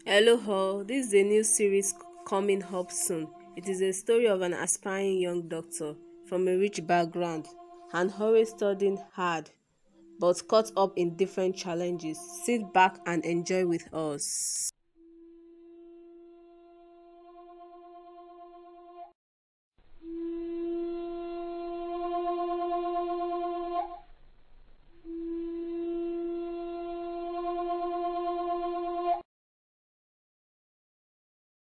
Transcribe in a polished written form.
Hello, all. This is a new series coming up soon. It is a story of an aspiring young doctor from a rich background and always studying hard, but caught up in different challenges. Sit back and enjoy with us.